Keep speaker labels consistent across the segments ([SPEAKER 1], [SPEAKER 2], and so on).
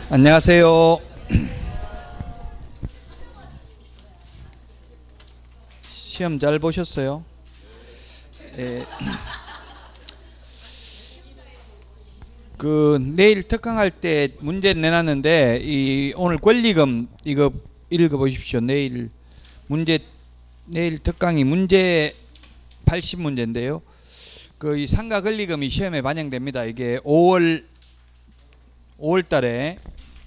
[SPEAKER 1] 안녕하세요. 시험 잘 보셨어요? 예. 내일 특강할 때 문제 내놨는데 오늘 권리금 이거 읽어 보십시오. 내일 특강이 문제 80문제인데요. 이 상가 권리금이 시험에 반영됩니다. 이게 5월 달에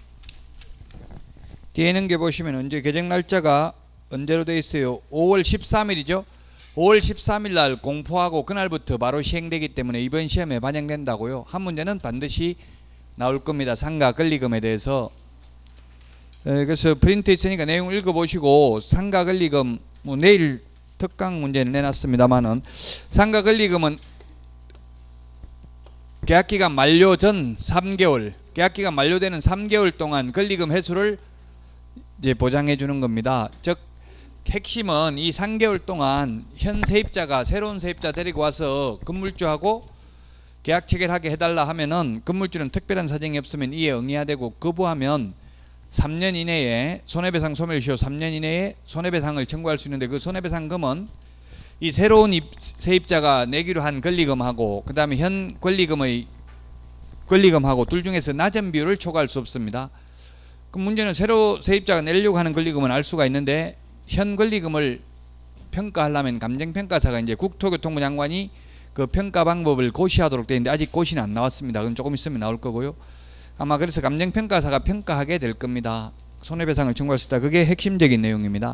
[SPEAKER 1] 뒤에 있는 게 보시면 언제 개정 날짜가 언제로 되어 있어요? 5월 13일이죠. 5월 13일 날 공포하고 그날부터 바로 시행되기 때문에 이번 시험에 반영된다고요. 한 문제는 반드시 나올 겁니다. 상가 권리금에 대해서. 그래서 프린트 있으니까 내용 읽어보시고 상가 권리금 내일 특강 문제는 내놨습니다만은 상가 권리금은 계약기간 만료 전 3개월, 계약기간 만료되는 3개월 동안 권리금 회수를 이제 보장해 주는 겁니다. 즉 핵심은 이 3개월 동안 현 세입자가 새로운 세입자 데리고 와서 건물주하고 계약 체결하게 해달라 하면은 건물주는 특별한 사정이 없으면 이에 응해야 되고, 거부하면 3년 이내에 손해배상 소멸시효 3년 이내에 손해배상을 청구할 수 있는데, 그 손해배상금은 이 새로운 세입자가 내기로 한 권리금하고 그 다음에 현 권리금하고 둘 중에서 낮은 비율을 초과할 수 없습니다. 그 문제는 새로 세입자가 내려고 하는 권리금은 알 수가 있는데, 현 권리금을 평가하려면 감정평가사가 이제 국토교통부 장관이 그 평가 방법을 고시하도록 되어 있는데 아직 고시는 안 나왔습니다. 그럼 조금 있으면 나올 거고요. 아마 그래서 감정평가사가 평가하게 될 겁니다. 손해배상을 청구할 수 있다. 그게 핵심적인 내용입니다.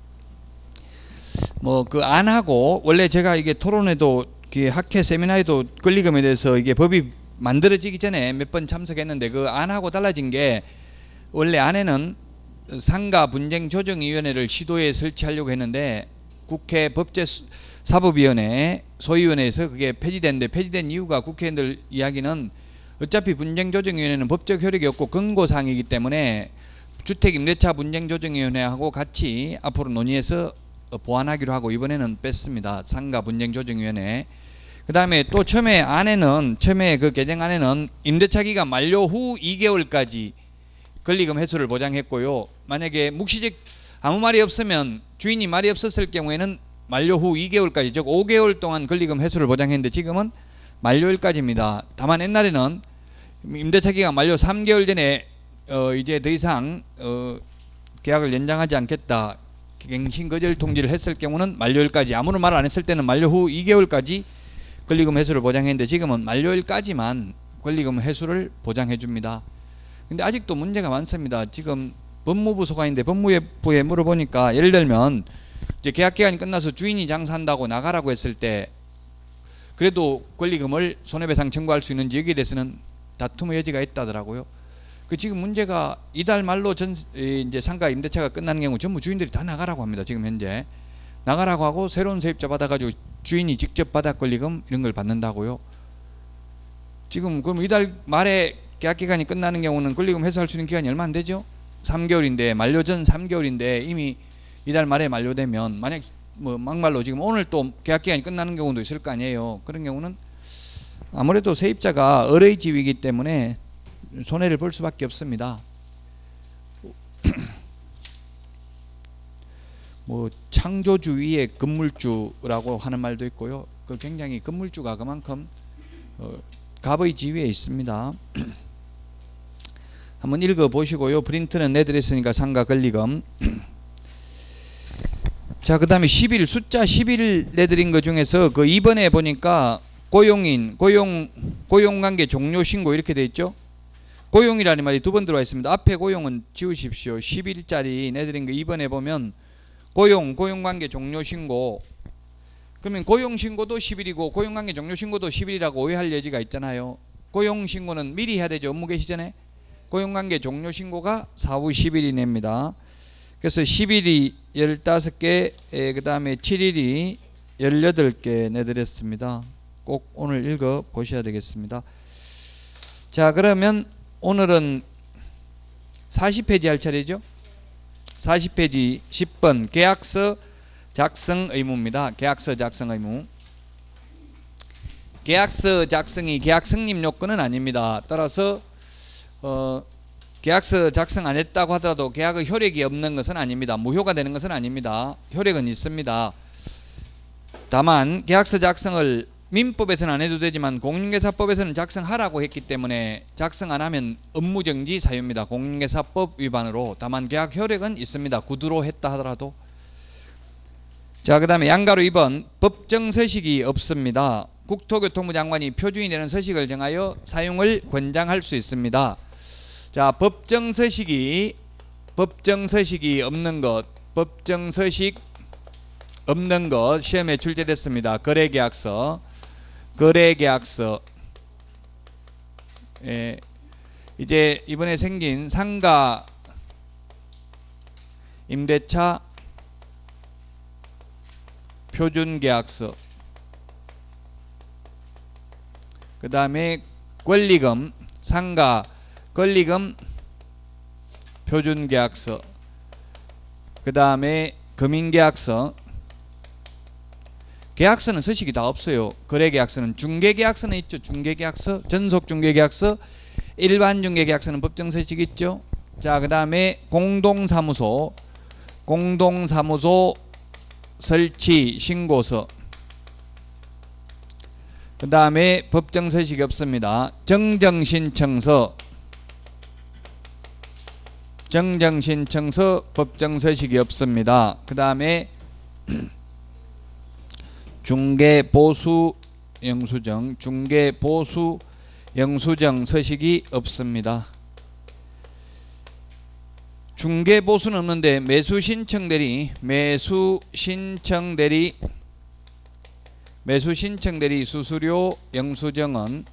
[SPEAKER 1] 안 하고, 원래 제가 이게 토론회도 학회 세미나에도 권리금에 대해서 이게 법이 만들어지기 전에 몇 번 참석했는데, 그 안 하고 달라진 게, 원래 안에는 상가분쟁조정위원회를 시도에 설치하려고 했는데 국회 법제사법위원회 소위원회에서 그게 폐지됐는데, 폐지된 이유가 국회의원들 이야기는 어차피 분쟁조정위원회는 법적 효력이 없고 권고사항이기 때문에 주택임대차 분쟁조정위원회하고 같이 앞으로 논의해서 보완하기로 하고 이번에는 뺐습니다. 상가분쟁조정위원회. 그 다음에 또 처음에 그 개정안에는 임대차 기간 만료 후 2개월까지 권리금 회수를 보장했고요. 만약에 묵시적 아무 말이 없으면, 주인이 말이 없었을 경우에는 만료 후 2개월까지, 즉 5개월 동안 권리금 회수를 보장했는데 지금은 만료일까지입니다. 다만 옛날에는 임대차 기간 만료 3개월 전에 이제 더 이상 계약을 연장하지 않겠다, 갱신 거절 통지를 했을 경우는 만료일까지, 아무런 말 안 했을 때는 만료 후 2개월까지 권리금 회수를 보장했는데 지금은 만료일까지만 권리금 회수를 보장해 줍니다. 근데 아직도 문제가 많습니다. 지금 법무부 소관인데 법무부에 물어보니까, 예를 들면 이제 계약기간이 끝나서 주인이 장사한다고 나가라고 했을 때 그래도 권리금을 손해배상 청구할 수 있는지 여기에 대해서는 다툼의 여지가 있다더라고요. 지금 문제가 이달 말로 이제 상가 임대차가 끝나는 경우 전부 주인들이 다 나가라고 합니다. 지금 현재 나가라고 하고 새로운 세입자 받아가지고 주인이 직접 바닥 권리금 이런 걸 받는다고요. 지금 그럼 이달 말에 계약기간이 끝나는 경우는 권리금 회수할 수 있는 기간이 얼마 안 되죠? 3개월인데, 만료 전 3개월인데 이미 이달 말에 만료되면, 만약 막말로 지금 오늘 또 계약기간이 끝나는 경우도 있을 거 아니에요. 그런 경우는 아무래도 세입자가 을의 지위이기 때문에 손해를 볼 수밖에 없습니다. 창조주의의 건물주라고 하는 말도 있고요. 굉장히 건물주가 그만큼 갑의 지위에 있습니다. 한번 읽어보시고요. 프린트는 내드렸으니까 상가 권리금. 자, 그 다음에 11, 숫자 11 내드린 것 중에서 2번에 보니까 고용인, 고용관계 종료신고 이렇게 돼 있죠. 고용이라는 말이 두 번 들어와 있습니다. 앞에 고용은 지우십시오. 11짜리 내드린 거 2번에 보면 고용관계 종료신고. 그러면 고용신고도 10일이고 고용관계 종료신고도 10일이라고 오해할 여지가 있잖아요. 고용신고는 미리 해야 되죠. 업무 개시 전에. 고용관계 종료신고가 4, 5, 10일이 냅니다. 그래서 10일이 15개, 그 다음에 7일이 18개 내드렸습니다. 꼭 오늘 읽어 보셔야 되겠습니다. 자, 그러면 오늘은 40페이지 할 차례죠. 40페이지 10번 계약서 작성 의무입니다. 계약서 작성 의무. 계약서 작성이 계약 성립 요건은 아닙니다. 따라서 계약서 작성 안 했다고 하더라도 계약의 효력이 없는 것은 아닙니다. 무효가 되는 것은 아닙니다. 효력은 있습니다. 다만 계약서 작성을 민법에서는 안 해도 되지만 공인중개사법에서는 작성하라고 했기 때문에 작성 안 하면 업무정지 사유입니다. 공인중개사법 위반으로. 다만 계약 효력은 있습니다. 구두로 했다 하더라도. 자, 그 다음에 양가로 2번 법정 서식이 없습니다. 국토교통부 장관이 표준이 되는 서식을 정하여 사용을 권장할 수 있습니다. 자, 법정 서식이 없는 것, 시험에 출제됐습니다. 거래계약서. 이제 이번에 생긴 상가 임대차 표준계약서, 그 다음에 권리금, 상가 권리금 표준계약서, 그 다음에 금융계약서. 계약서는 서식이 다 없어요. 거래계약서는. 중개계약서는 있죠. 중개계약서, 전속중개계약서, 일반중개계약서는 법정서식이 있죠. 자, 그 다음에 공동사무소 설치 신고서. 그 다음에 법정서식이 없습니다. 정정신청서 법정서식이 없습니다. 그 다음에 중개보수 영수증 서식이 없습니다. 중개보수는 없는데 매수신청 대리 수수료 영수증은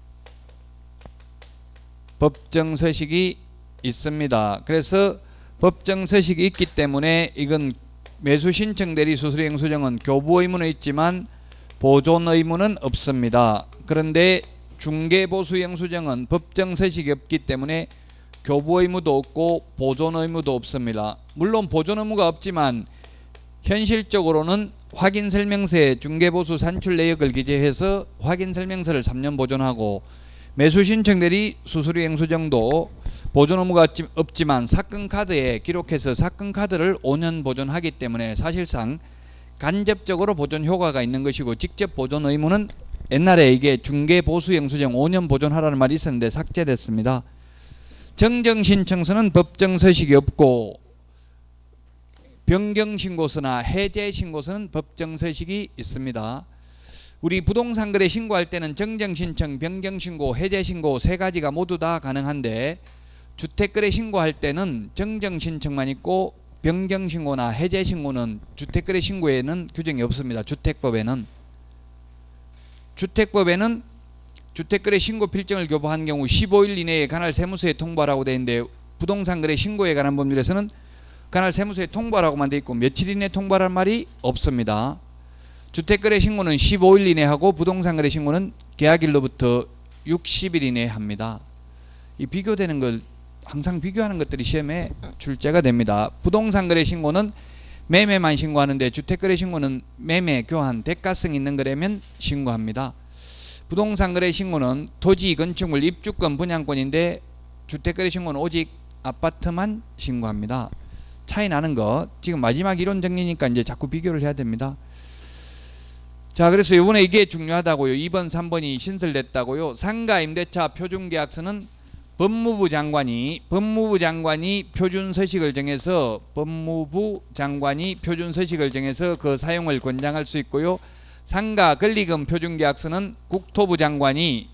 [SPEAKER 1] 법정서식이 있습니다. 그래서 법정서식이 있기 때문에 이건 매수신청 대리 수수료 영수증은 교부 의무는 있지만 보존 의무는 없습니다. 그런데 중개보수 영수증은 법정서식이 없기 때문에 교부 의무도 없고 보존 의무도 없습니다. 물론 보존 의무가 없지만 현실적으로는 확인설명서에 중개보수 산출 내역을 기재해서 확인설명서를 3년 보존하고, 매수신청 대리 수수료 영수증도 보존 의무가 없지만 사건카드에 기록해서 사건카드를 5년 보존하기 때문에 사실상 간접적으로 보존 효과가 있는 것이고, 직접 보존 의무는 옛날에 이게 중개보수 영수증 5년 보존하라는 말이 있었는데 삭제됐습니다. 정정신청서는 법정서식이 없고, 변경신고서나 해제신고서는 법정서식이 있습니다. 우리 부동산 거래 신고할 때는 정정신청, 변경신고, 해제신고 세 가지가 모두 다 가능한데, 주택거래 신고할 때는 정정신청만 있고 변경신고나 해제신고는 주택거래 신고에는 규정이 없습니다. 주택법에는 주택거래 신고 필정을 교부한 경우 15일 이내에 관할 세무서에 통보하라고 되어 있는데, 부동산 거래 신고에 관한 법률에서는 관할 세무서에 통보하라고만 되어 있고 며칠 이내 통보하라는 말이 없습니다. 주택거래 신고는 15일 이내 하고 부동산 거래 신고는 계약일로부터 60일 이내에 합니다. 이 비교되는 걸 항상 비교하는 것들이 시험에 출제가 됩니다. 부동산 거래 신고는 매매만 신고하는데 주택거래 신고는 매매, 교환, 대가성 있는 거래면 신고합니다. 부동산 거래 신고는 토지, 건축물, 입주권, 분양권인데 주택거래 신고는 오직 아파트만 신고합니다. 차이 나는 거 지금 마지막 이론 정리니까 이제 자꾸 비교를 해야 됩니다. 자, 그래서 이번에 이게 중요하다고요. 2번, 3번이 신설됐다고요. 상가 임대차 표준계약서는 법무부 장관이 표준 서식을 정해서 그 사용을 권장할 수 있고요. 상가 권리금 표준계약서는 국토부 장관이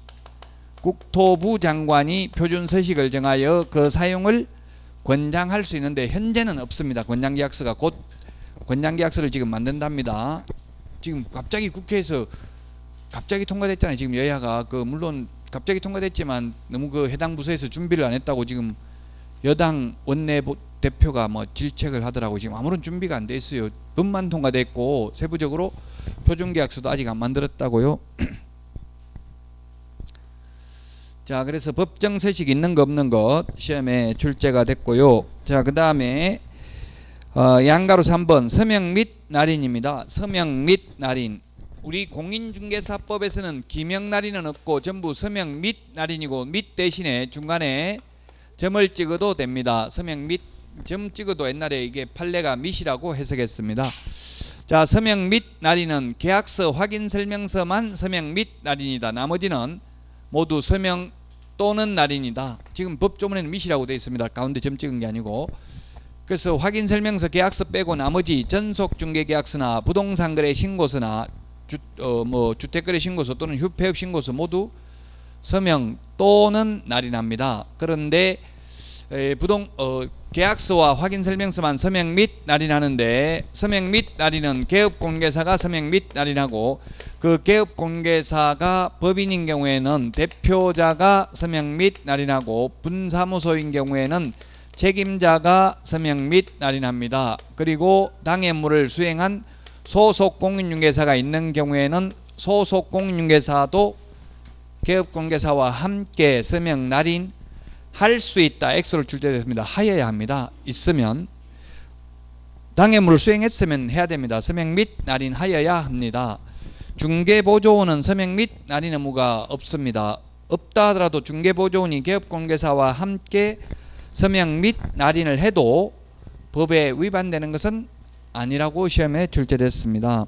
[SPEAKER 1] 표준 서식을 정하여 그 사용을 권장할 수 있는데 현재는 없습니다. 권장계약서가 곧 권장계약서를 지금 만든답니다. 지금 갑자기 국회에서 갑자기 통과됐잖아요. 지금 여야가 물론 갑자기 통과됐지만 너무 해당 부서에서 준비를 안 했다고 지금 여당 원내 대표가 질책을 하더라고. 지금 아무런 준비가 안 돼 있어요. 법만 통과됐고 세부적으로 표준계약서도 아직 안 만들었다고요. 자, 그래서 법정서식 있는 거 없는 것 시험에 출제가 됐고요. 자, 그 다음에 양가로 3번 서명 및 날인입니다. 서명 및 날인. 우리 공인중개사법에서는 기명 날인은 없고 전부 서명 및 날인이고, 및 대신에 중간에 점을 찍어도 됩니다. 서명 및 점 찍어도 옛날에 이게 판례가 밋이라고 해석했습니다. 자, 서명 및 날인은 계약서 확인 설명서만 서명 및 날인이다. 나머지는 모두 서명 또는 날인이다. 지금 법조문에는 밋이라고 되어 있습니다. 가운데 점 찍은 게 아니고. 그래서 확인 설명서 계약서 빼고 나머지 전속 중개 계약서나 부동산 거래 신고서나 주택 거래 신고서 또는 휴폐업 신고서 모두 서명 또는 날인합니다. 그런데 계약서와 확인 설명서만 서명 및 날인하는데, 서명 및 날인은 개업공개사가 서명 및 날인하고, 그 개업공개사가 법인인 경우에는 대표자가 서명 및 날인하고, 분사무소인 경우에는 책임자가 서명 및 날인합니다. 그리고 당해물을 수행한 소속 공인중개사가 있는 경우에는 소속 공인중개사도 개업공개사와 함께 서명 날인 할 수 있다. X를 줄 때 됐습니다. 하여야 합니다. 있으면. 당해물을 수행했으면 해야 됩니다. 서명 및 날인 하여야 합니다. 중개보조원은 서명 및 날인 의무가 없습니다. 없다 하더라도 중개보조원이 개업공개사와 함께 서명 및 날인을 해도 법에 위반되는 것은 아니라고 시험에 출제됐습니다.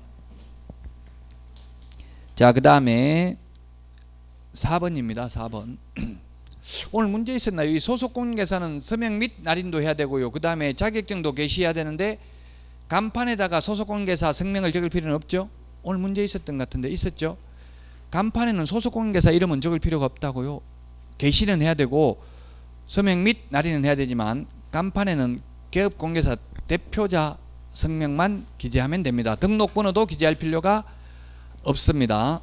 [SPEAKER 1] 자, 그 다음에 4번입니다. 4번. 오늘 문제 있었나요? 이 소속공인중개사는 서명 및 날인도 해야 되고요. 그 다음에 자격증도 게시해야 되는데 간판에다가 소속공인중개사 성명을 적을 필요는 없죠? 오늘 문제 있었던 것 같은데 있었죠? 간판에는 소속공인중개사 이름은 적을 필요가 없다고요. 게시는 해야 되고 서명 및 날인은 해야 되지만 간판에는 개업공개사 대표자 성명만 기재하면 됩니다. 등록번호도 기재할 필요가 없습니다.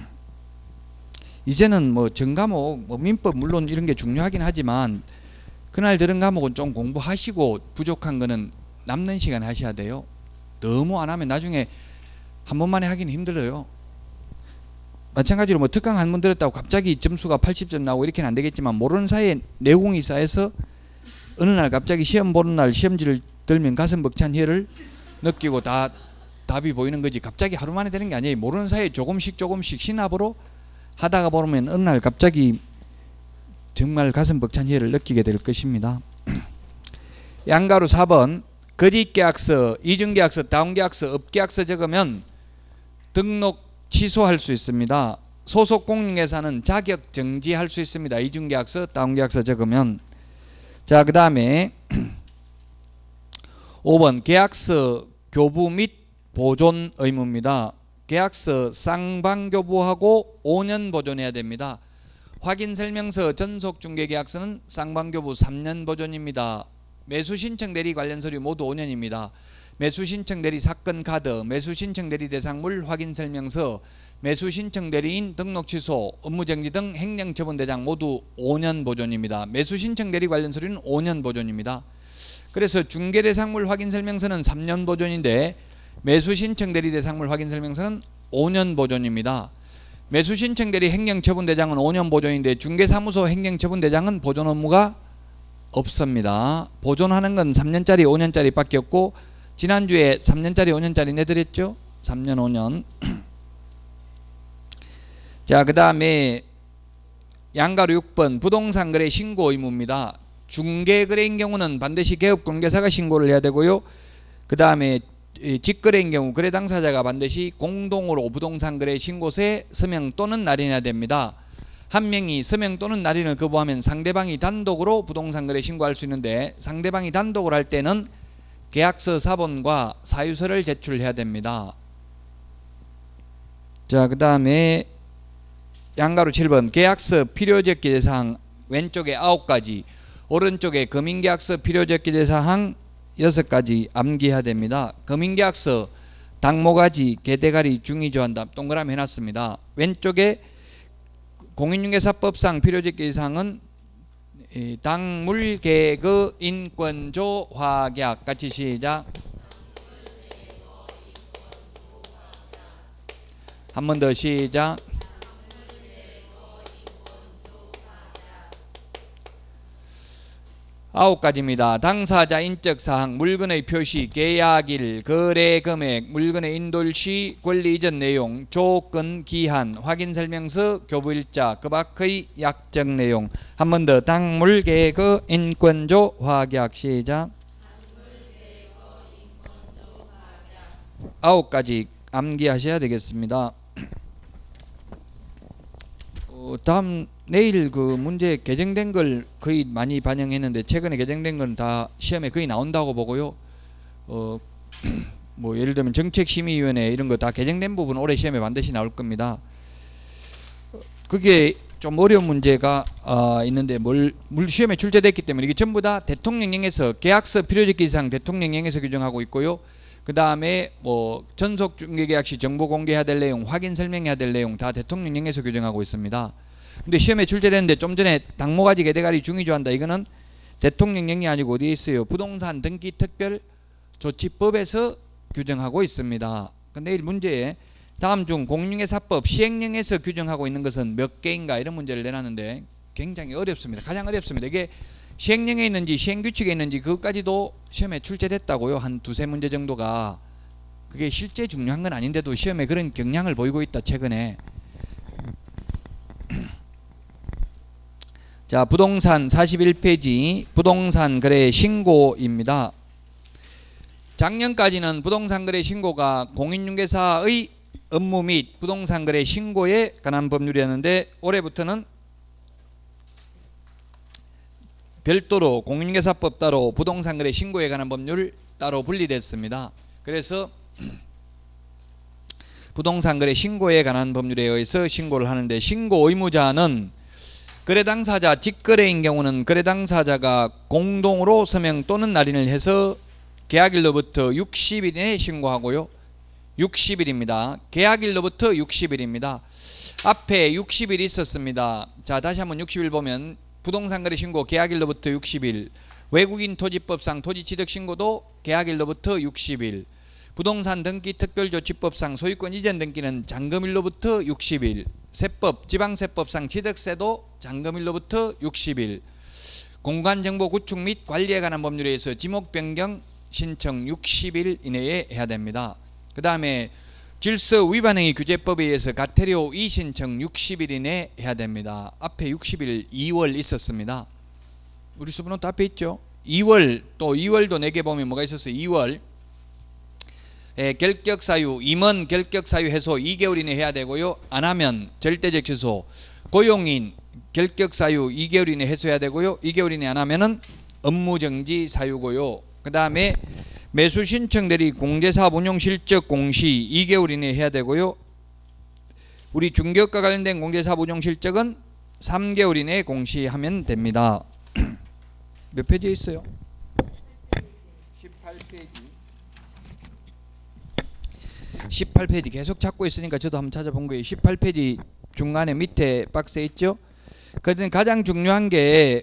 [SPEAKER 1] 이제는 뭐 전과목, 민법 물론 이런 게 중요하긴 하지만 그날 들은 과목은 좀 공부하시고 부족한 거는 남는 시간 하셔야 돼요. 너무 안 하면 나중에 한 번만에 하기는 힘들어요. 마찬가지로 뭐 특강 한 번 들었다고 갑자기 점수가 80점 나오고 이렇게는 안 되겠지만 모르는 사이에 내공이 쌓여서 어느 날 갑자기 시험 보는 날 시험지를 들면 가슴 벅찬 혀를 느끼고 다 답이 보이는 거지 갑자기 하루 만에 되는 게 아니에요. 모르는 사이에 조금씩 신압으로 하다가 보면 어느 날 갑자기 정말 가슴 벅찬 혀를 느끼게 될 것입니다. 양가로 4번 거짓계약서, 이중계약서, 다운계약서, 업계약서 적으면 등록 취소할 수 있습니다. 소속공인중개사는 자격 정지할 수 있습니다. 이중계약서, 다운계약서 적으면. 자, 그 다음에 5번 계약서 교부 및 보존 의무입니다. 계약서 쌍방교부하고 5년 보존해야 됩니다. 확인설명서 전속중개계약서는 쌍방교부 3년 보존입니다. 매수신청 대리 관련 서류 모두 5년입니다. 매수신청 대리 사건 카드, 매수신청 대리 대상물 확인설명서, 매수신청 대리인 등록 취소, 업무정지 등 행정처분 대장 모두 5년 보존입니다. 매수신청 대리 관련 서류는 5년 보존입니다. 그래서 중개대상물 확인설명서는 3년 보존인데 매수신청 대리 대상물 확인설명서는 5년 보존입니다. 매수신청 대리 행정처분 대장은 5년 보존인데 중개사무소 행정처분 대장은 보존 업무가 없습니다. 보존하는 건 3년짜리 5년짜리 밖에 없고 지난주에 3년짜리 5년짜리 내드렸죠. 3년 5년. 자, 그 다음에 양가로 6번 부동산 거래 신고 의무입니다. 중개거래인 경우는 반드시 개업공개사가 신고를 해야 되고요. 그 다음에 직거래인 경우 거래 당사자가 반드시 공동으로 부동산 거래 신고서에 서명 또는 날인해야 됩니다. 한 명이 서명 또는 날인을 거부하면 상대방이 단독으로 부동산 거래 신고할 수 있는데 상대방이 단독으로 할 때는 계약서 사본과 사유서를 제출해야 됩니다. 자, 그 다음에 양가로 7번 계약서 필요적 기재사항 왼쪽에 9가지, 오른쪽에 금인계약서 필요적 기재사항 6가지 암기해야 됩니다. 금인계약서 당모가지, 개대가리, 중의조한답 동그라미 해놨습니다. 왼쪽에 공인중개사법상 필요적 기재사항은 당물, 계그, 인권조, 화계약 같이 시작. 한 번 더 시작. 9가지입니다. 당사자 인적사항, 물건의 표시, 계약일, 거래금액, 물건의 인도일시, 권리 이전 내용, 조건, 기한, 확인설명서, 교부일자, 그 밖의 약정 내용. 한 번 더. 당물, 계거, 인권조, 확약. 시작. 9가지 암기하셔야 되겠습니다. 다음 내일 그 문제 개정된 걸 거의 많이 반영했는데 최근에 개정된 건 다 시험에 거의 나온다고 보고요. 뭐 예를 들면 정책심의위원회 이런 거 다 개정된 부분 올해 시험에 반드시 나올 겁니다. 그게 좀 어려운 문제가 있는데 시험에 출제됐기 때문에 이게 전부 다 대통령령에서 계약서 필요적 이상 대통령령에서 규정하고 있고요. 그 다음에 뭐 전속 중개계약 시 정보 공개해야 될 내용, 확인 설명해야 될 내용 다 대통령령에서 규정하고 있습니다. 근데 시험에 출제됐는데 좀 전에 당모가지 개대가리 중위조한다. 이거는 대통령령이 아니고 어디에 있어요? 부동산 등기 특별 조치법에서 규정하고 있습니다. 내일 문제에 다음 중 공인중개사법 시행령에서 규정하고 있는 것은 몇 개인가 이런 문제를 내놨는데 굉장히 어렵습니다. 가장 어렵습니다. 이게 시행령에 있는지 시행규칙에 있는지 그것까지도 시험에 출제됐다고요. 한 두세 문제 정도가. 그게 실제 중요한 건 아닌데도 시험에 그런 경향을 보이고 있다 최근에. 자, 부동산 41페이지 부동산 거래 신고입니다. 작년까지는 부동산 거래 신고가 공인중개사의 업무 및 부동산 거래 신고에 관한 법률이었는데 올해부터는 별도로 공인중개사법 따로 부동산 거래 신고에 관한 법률 따로 분리됐습니다. 그래서 부동산 거래 신고에 관한 법률에 의해서 신고를 하는데 신고 의무자는 거래 당사자 직거래인 경우는 거래 당사자가 공동으로 서명 또는 날인을 해서 계약일로부터 60일 이내에 신고하고요. 60일입니다. 계약일로부터 60일입니다. 앞에 60일 있었습니다. 자, 다시 한번 60일 보면 부동산 거래 신고 계약일로부터 60일, 외국인 토지법상 토지취득 신고도 계약일로부터 60일, 부동산 등기 특별조치법상 소유권 이전 등기는 잔금일로부터 60일, 세법 지방세법상 취득세도 잔금일로부터 60일, 공간정보 구축 및 관리에 관한 법률에 의해서 지목 변경 신청 60일 이내에 해야 됩니다. 그 다음에 질서 위반행위 규제법에 의해서 가태료 이신청 60일 이내에 해야 됩니다. 앞에 60일 2월 있었습니다. 우리 수분노트 앞에 있죠. 2월 또 2월도 4개 보면 뭐가 있었어요. 2월 결격사유 임원 결격사유 해소 2개월 이내 해야 되고요. 안하면 절대적 취소 고용인 결격사유 2개월 이내 해소해야 되고요. 2개월 이내 안하면은 업무정지 사유고요. 그 다음에 매수신청 대리 공제사업 운용 실적 공시 2개월 이내에 해야 되고요. 우리 중개업과 관련된 공제사업 운용 실적은 3개월 이내에 공시하면 됩니다. 몇 페이지에 있어요? 18페이지 계속 찾고 있으니까 저도 한번 찾아본 거예요. 18페이지 중간에 밑에 박스에 있죠. 그래서 가장 중요한 게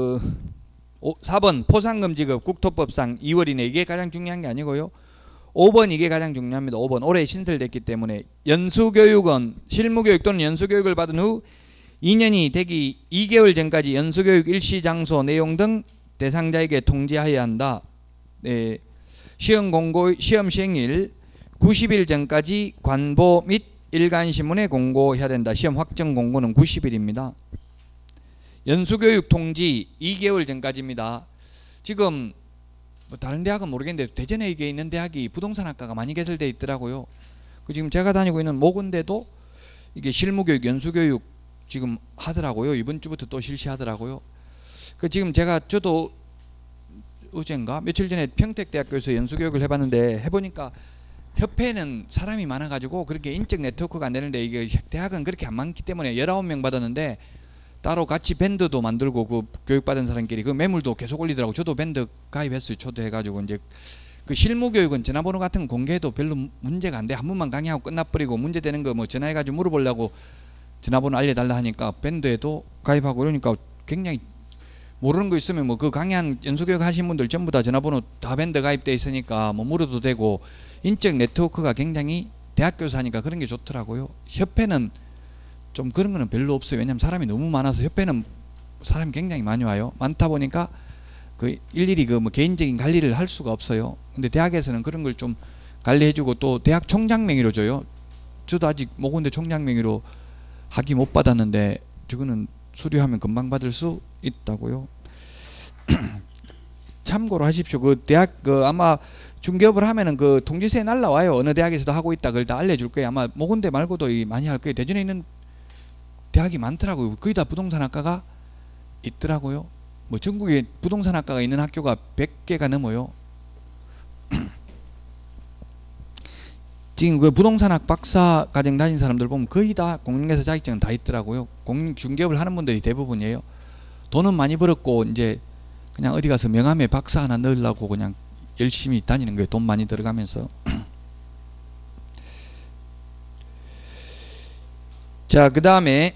[SPEAKER 1] 4번 포상금지급 국토법상 2월 이내 이게 가장 중요한 게 아니고요. 5번 이게 가장 중요합니다. 5번 올해 신설됐기 때문에 연수교육은 실무교육 또는 연수교육을 받은 후 2년이 되기 2개월 전까지 연수교육 일시장소 내용 등 대상자에게 통지하여야 한다. 네. 시험 시행일 90일 전까지 관보 및 일간신문에 공고해야 된다. 시험 확정 공고는 90일입니다. 연수교육 통지 2개월 전까지입니다. 지금 뭐 다른 대학은 모르겠는데 대전에 이게 있는 대학이 부동산학과가 많이 개설되어 있더라고요. 지금 제가 다니고 있는 모군대도 이게 실무교육, 연수교육 지금 하더라고요. 이번 주부터 또 실시하더라고요. 지금 저도 어젠가 며칠 전에 평택대학교에서 연수교육을 해봤는데 해보니까 협회는 사람이 많아가지고 그렇게 인적 네트워크가 안 되는데 이게 대학은 그렇게 안 많기 때문에 19명 받았는데 따로 같이 밴드도 만들고 그 교육받은 사람끼리 그 매물도 계속 올리더라고. 저도 밴드 가입했어요. 초대해가지고 이제 그 실무교육은 전화번호 같은 거 공개해도 별로 문제가 안 돼. 한 번만 강의하고 끝나버리고 문제되는 거 뭐 전화해가지고 물어보려고 전화번호 알려달라 하니까 밴드에도 가입하고 그러니까 굉장히 모르는 거 있으면 뭐 그 강의한 연수교육 하신 분들 전부 다 전화번호 다 밴드 가입돼 있으니까 뭐 물어도 되고 인적 네트워크가 굉장히 대학교에서 하니까 그런 게 좋더라고요. 협회는 좀 그런 거는 별로 없어요. 왜냐면 사람이 너무 많아서 협회는 사람이 굉장히 많이 와요. 많다 보니까 그 일일이 그 뭐 개인적인 관리를 할 수가 없어요. 근데 대학에서는 그런 걸 좀 관리해주고 또 대학 총장 명의로 줘요. 저도 아직 모군대 총장 명의로 학위 못 받았는데 저거는 수료하면 금방 받을 수 있다고요. 참고로 하십시오. 그 대학 그 아마 중개업을 하면은 그 통지서에 날라와요. 어느 대학에서도 하고 있다. 그걸 다 알려줄 거예요. 아마 모군대 말고도 많이 할 거예요. 대전에 있는 대학이 많더라고요. 거의 다 부동산학과가 있더라고요. 뭐 전국에 부동산학과가 있는 학교가 100개가 넘어요. 지금 그 부동산학 박사 과정 다닌 사람들 보면 거의 다 공인중개사 자격증은 다 있더라고요. 중개업을 하는 분들이 대부분이에요. 돈은 많이 벌었고 이제 그냥 어디 가서 명함에 박사 하나 넣으려고 그냥 열심히 다니는 거예요. 돈 많이 들어가면서. 자, 그 다음에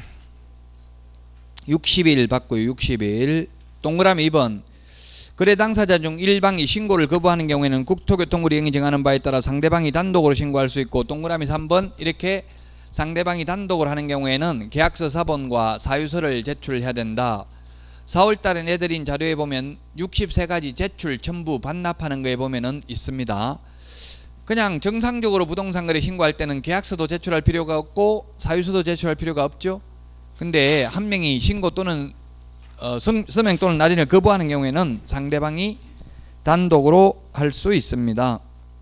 [SPEAKER 1] 60일 받고요. 60일. 동그라미 2번. 거래 당사자 중 일방이 신고를 거부하는 경우에는 국토교통부령이 이 정하는 바에 따라 상대방이 단독으로 신고할 수 있고, 동그라미 3번. 이렇게 상대방이 단독으로 하는 경우에는 계약서 사본과 사유서를 제출해야 된다. 4월달에 내드린 자료에 보면 63가지 제출 전부 반납하는 거에 보면은 있습니다. 그냥 정상적으로 부동산 거래 신고할 때는 계약서도 제출할 필요가 없고 사유서도 제출할 필요가 없죠. 근데 한 명이 신고 또는 서명 또는 날인을 거부하는 경우에는 상대방이 단독으로 할 수 있습니다.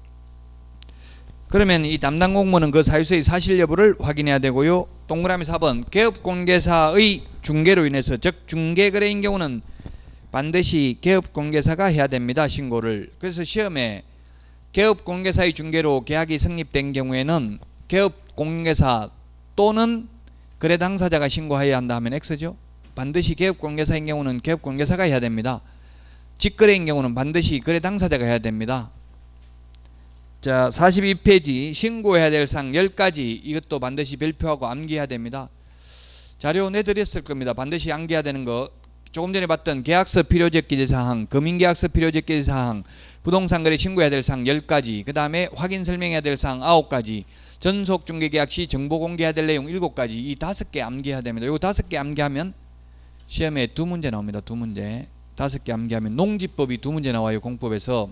[SPEAKER 1] 그러면 이 담당 공무원은 그 사유서의 사실 여부를 확인해야 되고요. 동그라미 4번. 개업공개사의 중개로 인해서, 즉 중개거래인 경우는 반드시 개업공개사가 해야 됩니다. 신고를. 그래서 시험에 개업공개사의 중개로 계약이 성립된 경우에는 개업공개사 또는 거래 당사자가 신고해야 한다 하면 X죠. 반드시 개업공개사인 경우는 개업공개사가 해야 됩니다. 직거래인 경우는 반드시 거래 당사자가 해야 됩니다. 자, 42페이지 신고해야 될 사항 10가지, 이것도 반드시 별표하고 암기해야 됩니다. 자료 내드렸을 겁니다. 반드시 암기해야 되는 거. 조금 전에 봤던 계약서 필요적 기재사항, 금융계약서 필요적 기재사항, 부동산거래 신고해야 될 사항 10가지, 그 다음에 확인 설명해야 될 사항 9가지, 전속중개계약 시 정보 공개해야 될 내용 7가지, 이 5개 암기해야 됩니다. 요 5개 암기하면 시험에 2문제 나옵니다. 2문제. 5개 암기하면 농지법이 2문제 나와요. 공법에서.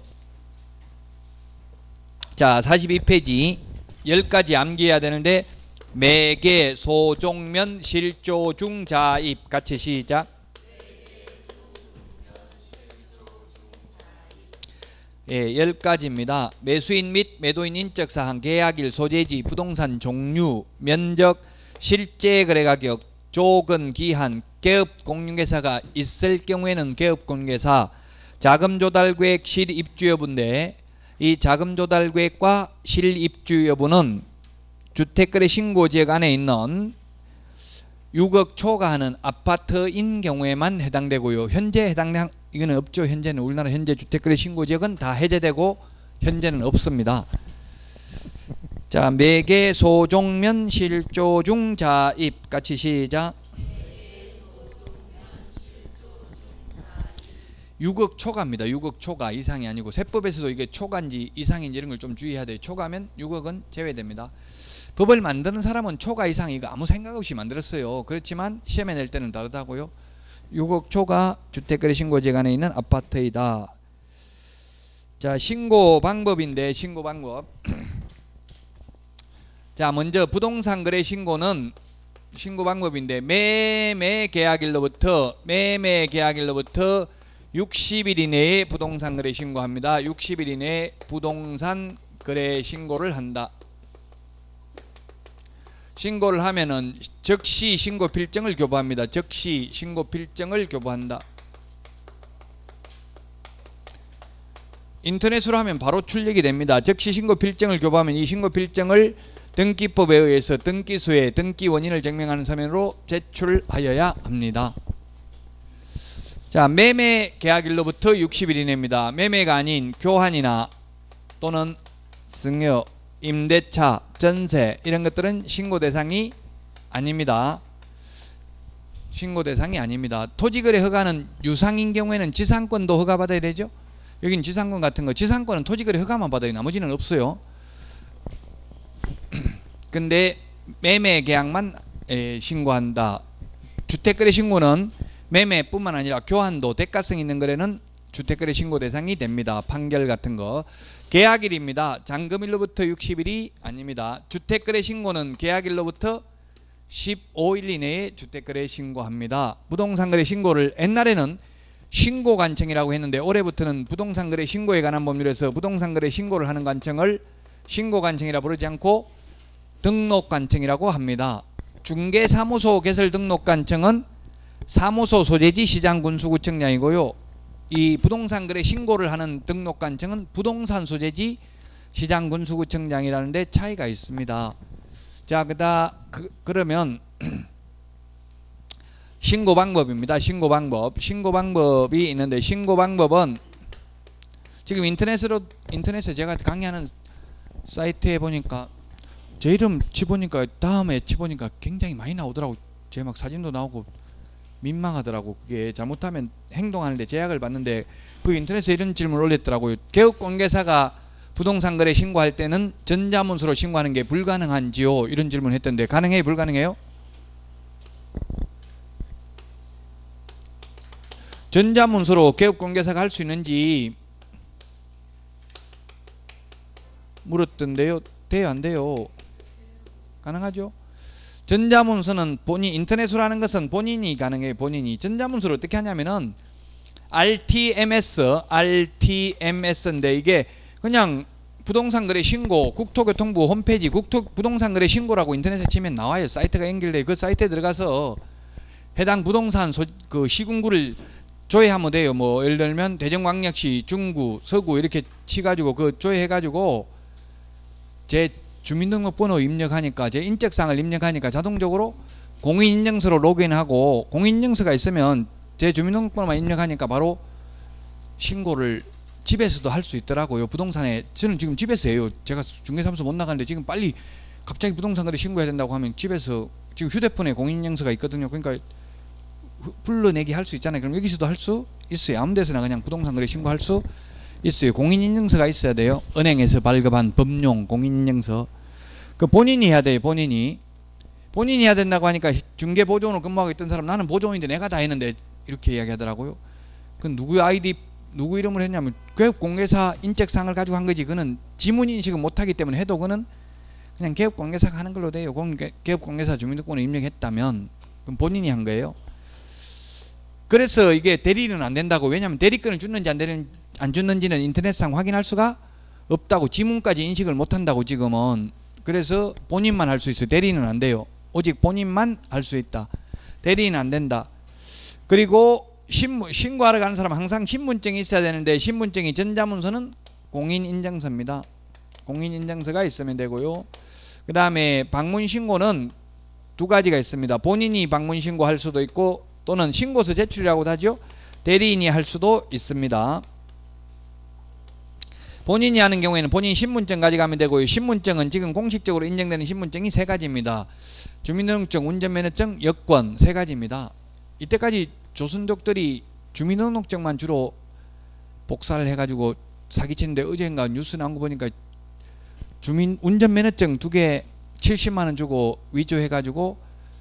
[SPEAKER 1] 자, 42페이지 10가지 암기해야 되는데, 매개, 소종면, 실조, 중, 자입. 같이 시작. 예, 10가지입니다. 매수인 및 매도인 인적사항, 계약일, 소재지, 부동산 종류, 면적, 실제 거래가격, 조건, 기한, 개업공인중개사가 있을 경우에는 개업공인중개사, 자금조달계획, 실입주 여부인데, 이 자금조달계획과 실입주 여부는 주택거래 신고지역 안에 있는 6억 초과하는 아파트인 경우에만 해당되고요. 현재 해당되는 이거는 없죠. 현재는 우리나라 현재 주택거래 신고지역은 다 해제되고 현재는 없습니다. 자, 매개, 소종면, 실조, 중, 자입. 같이 시작. 6억 초과입니다. 6억 초과 이상이 아니고, 세법에서도 이게 초과인지 이상인지 이런 걸 좀 주의해야 돼요. 초과면 6억은 제외됩니다. 법을 만드는 사람은 초과 이상 이거 아무 생각 없이 만들었어요. 그렇지만 시험에 낼 때는 다르다고요. 6억 초과 주택거래 신고지역 안에 있는 아파트이다. 자, 신고 방법인데, 신고 방법. 자, 먼저 부동산 거래 신고는 신고 방법인데, 매매 계약일로부터 60일 이내에 부동산 거래 신고합니다. 60일 이내에 부동산 거래 신고를 한다. 신고를 하면은 즉시 신고 필증을 교부합니다. 즉시 신고 필증을 교부한다. 인터넷으로 하면 바로 출력이 됩니다. 즉시 신고 필증을 교부하면 이 신고 필증을 등기법에 의해서 등기소에 등기 원인을 증명하는 서면으로 제출하여야 합니다. 자, 매매 계약일로부터 60일 이내입니다. 매매가 아닌 교환이나 또는 승여, 임대차, 전세 이런 것들은 신고 대상이 아닙니다. 신고 대상이 아닙니다. 토지거래 허가는 유상인 경우에는 지상권도 허가받아야 되죠. 여기는 지상권 같은 거, 지상권은 토지거래 허가만 받아요. 나머지는 없어요. 근데 매매 계약만 신고한다. 주택거래 신고는 매매뿐만 아니라 교환도 대가성 있는 거래는 주택거래 신고 대상이 됩니다. 판결 같은 거. 계약일입니다. 잔금일로부터 60일이 아닙니다. 주택거래 신고는 계약일로부터 15일 이내에 주택거래 신고합니다. 부동산거래 신고를 옛날에는 신고관청이라고 했는데 올해부터는 부동산거래 신고에 관한 법률에서 부동산거래 신고를 하는 관청을 신고관청이라 부르지 않고 등록관청이라고 합니다. 중개사무소 개설 등록관청은 사무소 소재지 시장군수구청장이고요. 이 부동산거래 신고를 하는 등록관청은 부동산 소재지 시장군수구청장이라는 데 차이가 있습니다. 자, 그러면 신고 방법입니다. 신고 방법. 신고 방법이 있는데 신고 방법은 지금 인터넷에 제가 강의하는 사이트에 보니까 제 이름 치보니까 다음에 치보니까 굉장히 많이 나오더라고. 제 막 사진도 나오고 민망하더라고. 그게 잘못하면 행동하는데 제약을 받는데 그 인터넷에 이런 질문을 올렸더라고요. 개업공개사가 부동산거래 신고할 때는 전자문서로 신고하는 게 불가능한지요? 이런 질문을 했던데 가능해요? 불가능해요? 전자문서로 개업공개사가 할 수 있는지 물었던데요. 돼요? 안 돼요? 가능하죠? 전자문서는 인터넷으로 하는 것은 본인이 가능해요. 본인이. 전자문서를 어떻게 하냐면은 RTMS인데 이게 그냥 부동산거래 신고 국토교통부 홈페이지 부동산거래 신고라고 인터넷에 치면 나와요. 사이트가 연결돼요. 그 사이트에 들어가서 해당 부동산 그 시군구를 조회하면 돼요. 뭐 예를 들면 대전광역시 중구 서구 이렇게 치가지고 그 조회해가지고 제 주민등록번호 입력하니까 제 인적사항을 입력하니까 자동적으로 공인인증서로 로그인하고 공인인증서가 있으면 제 주민등록번호만 입력하니까 바로 신고를 집에서도 할 수 있더라고요. 부동산에 저는 지금 집에서 해요. 제가 중개사무소 못 나가는데 지금 빨리 갑자기 부동산거래 신고해야 된다고 하면 집에서 지금 휴대폰에 공인인증서가 있거든요. 그러니까 불러내기 할 수 있잖아요. 그럼 여기서도 할 수 있어요. 아무 데서나 그냥 부동산거래 신고할 수 있어요. 공인인증서가 있어야 돼요. 은행에서 발급한 법용 공인인증서. 그 본인이 해야 돼요. 본인이 해야 된다고 하니까 중개보조원으로 근무하고 있던 사람 나는 보조원인데 내가 다 했는데 이렇게 이야기하더라고요. 그 누구 아이디 누구 이름을 했냐면 개업공개사 인적사항을 가지고 한 거지. 그는 지문인식을 못하기 때문에 해도 그는 그냥 개업공개사가 하는 걸로 돼요. 개업공개사 주민등록번호 입력했다면 그럼 본인이 한 거예요. 그래서 이게 대리는 안 된다고. 왜냐하면 대리권을 줬는지 안 줬는지는 인터넷상 확인할 수가 없다고. 지문까지 인식을 못한다고 지금은. 그래서 본인만 할 수 있어요. 대리는 안 돼요. 오직 본인만 할 수 있다. 대리는 안 된다. 그리고 신고하러 가는 사람은 항상 신분증이 있어야 되는데 신분증이 전자문서는 공인인증서입니다. 공인인증서가 있으면 되고요. 그 다음에 방문신고는 두 가지가 있습니다. 본인이 방문신고할 수도 있고 또는 신고서 제출이라고도 하죠. 대리인이 할 수도 있습니다. 본인이 하는 경우에는 본인 신분증 가져가면 되고요. 신분증은 지금 공식적으로 인정되는 신분증이 세 가지입니다. 주민등록증, 운전면허증, 여권 세 가지입니다. 이때까지 조선족들이 주민등록증만 주로 복사를 해가지고 사기치는데 어제인가 뉴스 나온 거 보니까 운전면허증 2개 70만원 주고 위조해가지고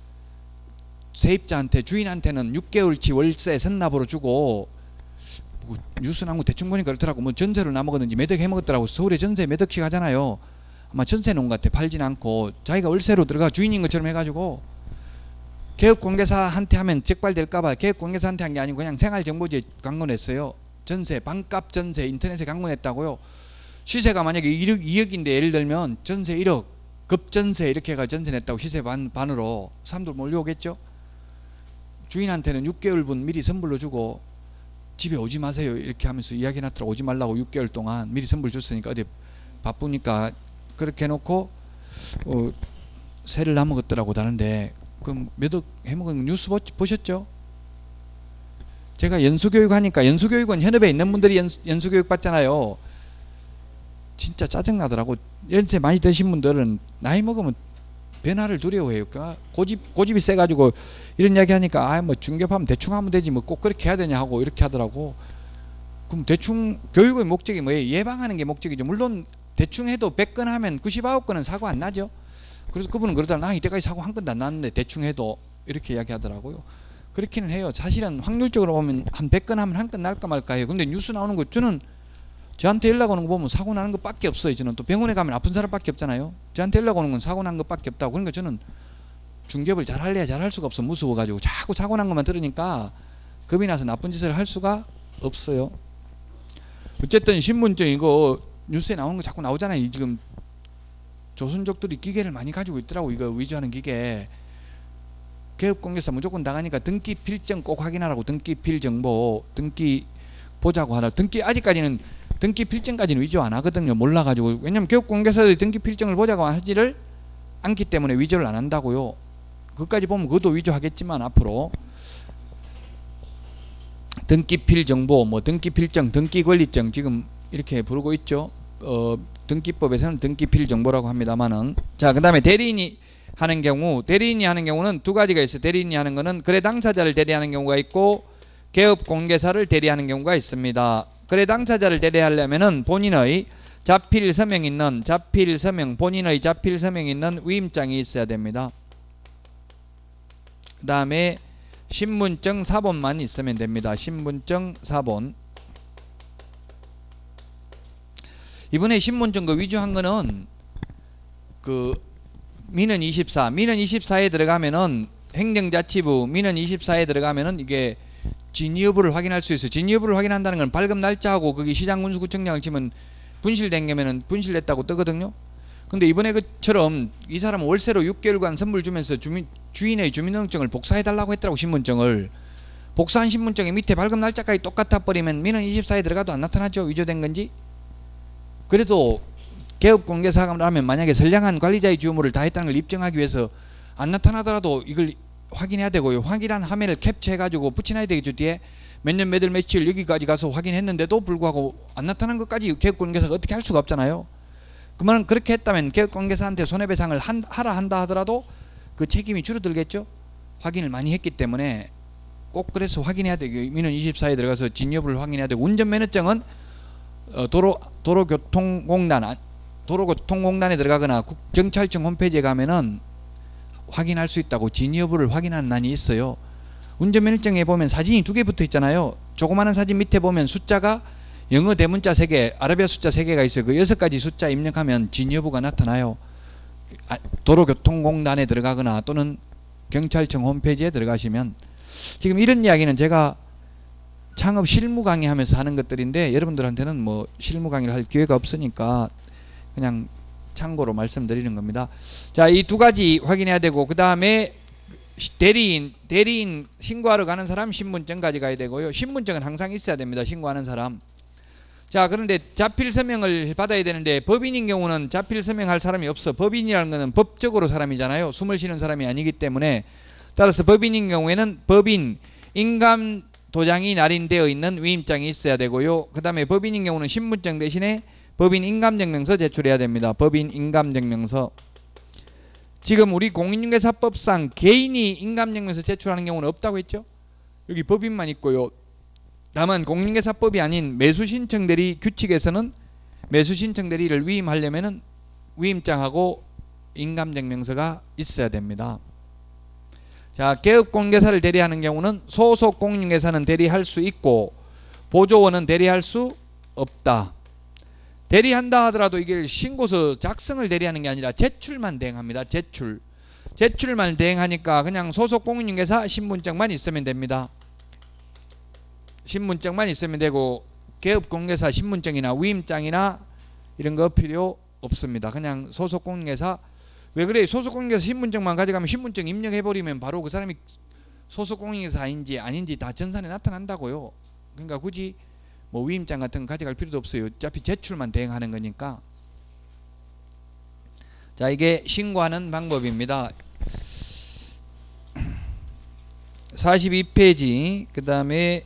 [SPEAKER 1] 세입자한테 주인한테는 6개월치 월세 선납으로 주고 뭐 뉴스 나온 거 대충 보니까 그렇더라고. 뭐 전세를 나먹었는지 매덕 해먹었더라고. 서울에 전세 매덕씩 하잖아요. 아마 전세 놓은 것 같아. 팔진 않고 자기가 월세로 들어가 주인인 것처럼 해가지고 개업공개사한테 하면 적발될까봐 개업공개사한테 한 게 아니고 그냥 생활정보지에 강론했어요. 전세, 반값 전세 인터넷에 강론했다고요. 시세가 만약에 2억인데 예를 들면 전세 1억, 급전세 이렇게 해가 전세 냈다고 시세 반으로 사람들 몰려오겠죠. 주인한테는 6개월분 미리 선불로 주고 집에 오지 마세요 이렇게 하면서 이야기 해놨더라고. 오지 말라고 6개월 동안 미리 선불 줬으니까 어디 바쁘니까 그렇게 해놓고 세를 나먹었더라고 다른데. 그럼 몇 억 해먹은 뉴스 보셨죠? 제가 연수교육 하니까 연수교육은 현업에 있는 분들이 연수교육 받잖아요. 진짜 짜증나더라고. 연세 많이 드신 분들은 나이 먹으면 변화를 두려워해요. 그러니까 고집이 세가지고 이런 이야기 하니까 뭐 중개하면 대충 하면 되지 뭐 꼭 그렇게 해야 되냐 하고 이렇게 하더라고. 그럼 대충 교육의 목적이 뭐예요? 예방하는 게 목적이죠. 물론 대충 해도 100건 하면 99건은 사고 안 나죠. 그래서 그분은 그러더라. 나 이때까지 사고 한 건도 안 났는데 대충 해도 이렇게 이야기하더라고요. 그렇기는 해요. 사실은 확률적으로 보면 한 100건 하면 한 건 날까 말까 해요. 근데 뉴스 나오는 거 저는 저한테 연락 오는 거 보면 사고 나는 것밖에 없어요. 저는 또 병원에 가면 아픈 사람밖에 없잖아요. 저한테 연락 오는 건 사고 난 것밖에 없다고. 그러니까 저는 중개업을 잘 할래야 잘 할 수가 없어. 무서워가지고 자꾸 사고 난 것만 들으니까 겁이 나서 나쁜 짓을 할 수가 없어요. 어쨌든 신분증 이거 뉴스에 나오는 거 자꾸 나오잖아요. 지금 조선족들이 기계를 많이 가지고 있더라고. 이거 위조하는 기계. 개업공개사 무조건 나가니까 등기 필정 꼭 확인하라고. 등기 필정보 등기 보자고 하라. 등기 아직까지는 등기 필정까지는 위조 안 하거든요. 몰라가지고. 왜냐면 개업공개사들이 등기 필정을 보자고 하지를 않기 때문에 위조를 안 한다고요. 그것까지 보면 그것도 위조하겠지만 앞으로 등기필 정보, 뭐 등기필정, 등기권리증 지금 이렇게 부르고 있죠. 등기법에서는 등기필 정보라고 합니다만은. 자, 그 다음에 대리인이 하는 경우는 두 가지가 있어요. 대리인이 하는 거는 거래 당사자를 대리하는 경우가 있고 개업 공개사를 대리하는 경우가 있습니다. 거래 당사자를 대리하려면은 본인의 본인의 자필 서명이 있는 위임장이 있어야 됩니다. 그 다음에 신분증 사본만 있으면 됩니다. 신분증 사본. 이번에 신분증 그 위조한 거는 그 민원 24에 들어가면은 행정자치부 민원 24에 들어가면은 이게 진위 여부를 확인할 수 있어요. 진위 여부를 확인한다는 건 발급 날짜하고 거기 시장군수구청장을 치면 분실된 거면은 분실됐다고 뜨거든요. 근데 이번에 그처럼 이 사람은 월세로 6개월간 선물 주면서 주인의 주민등록증을 복사해달라고 했더라고. 신분증을 복사한 신분증이 밑에 발급 날짜까지 똑같아 버리면 민원 24에 들어가도 안 나타나죠. 위조된 건지. 그래도 개업공개사라면 만약에 선량한 관리자의 주무를 다 했다는 걸 입증하기 위해서 안 나타나더라도 이걸 확인해야 되고요. 확인한 화면을 캡처해가지고 붙여놔야 되겠죠. 뒤에 몇 년 몇 월 며칠 여기까지 가서 확인했는데도 불구하고 안 나타난 것까지 개업공개사가 어떻게 할 수가 없잖아요. 그러면 그렇게 했다면 개업공개사한테 손해배상을 한다 하더라도 그 책임이 줄어들겠죠. 확인을 많이 했기 때문에 꼭 그래서 확인해야 되고 민원 24에 들어가서 진 여부를 확인해야 되고 운전면허증은 도로교통공단에 들어가거나 경찰청 홈페이지에 가면은 확인할 수 있다고. 진 여부를 확인하는 난이 있어요. 운전면허증에 보면 사진이 2개 붙어 있잖아요. 조그마한 사진 밑에 보면 숫자가 영어 대문자 3개, 아라비아 숫자 3개가 있어요. 그 6가지 숫자 입력하면 진 여부가 나타나요. 도로교통공단에 들어가거나 또는 경찰청 홈페이지에 들어가시면. 지금 이런 이야기는 제가 창업 실무 강의하면서 하는 것들인데 여러분들한테는 뭐 실무 강의를 할 기회가 없으니까 그냥 참고로 말씀드리는 겁니다. 자, 이 두 가지 확인해야 되고 그 다음에 대리인 신고하러 가는 사람 신분증 가져가야 되고요. 신분증은 항상 있어야 됩니다. 신고하는 사람. 자, 그런데 자필 서명을 받아야 되는데 법인인 경우는 자필 서명할 사람이 없어. 법인이라는 것은 법적으로 사람이잖아요. 숨을 쉬는 사람이 아니기 때문에. 따라서 법인인 경우에는 법인 인감 도장이 날인되어 있는 위임장이 있어야 되고요. 그 다음에 법인인 경우는 신분증 대신에 법인 인감증명서 제출해야 됩니다. 법인 인감증명서. 지금 우리 공인중개사법상 개인이 인감증명서 제출하는 경우는 없다고 했죠. 여기 법인만 있고요. 다만 공인중개사법이 아닌 매수신청대리 규칙에서는 매수신청대리를 위임하려면은 위임장하고 인감증명서가 있어야 됩니다. 자, 개업공개사를 대리하는 경우는 소속 공인중개사는 대리할 수 있고 보조원은 대리할 수 없다. 대리한다 하더라도 이게 신고서 작성을 대리하는 게 아니라 제출만 대행합니다. 제출만 대행하니까 그냥 소속 공인중개사 신분증만 있으면 됩니다. 신분증만 있으면 되고 개업공개사 신분증이나 위임장이나 이런 거 필요 없습니다. 그냥 소속 공인중개사. 왜 그래? 소속 공인중개사 신분증만 가져가면 신분증 입력해버리면 바로 그 사람이 소속 공인중개사인지 아닌지 다 전산에 나타난다고요. 그러니까 굳이 뭐 위임장 같은 거 가져갈 필요도 없어요. 어차피 제출만 대행하는 거니까. 자, 이게 신고하는 방법입니다. 42페이지 그 다음에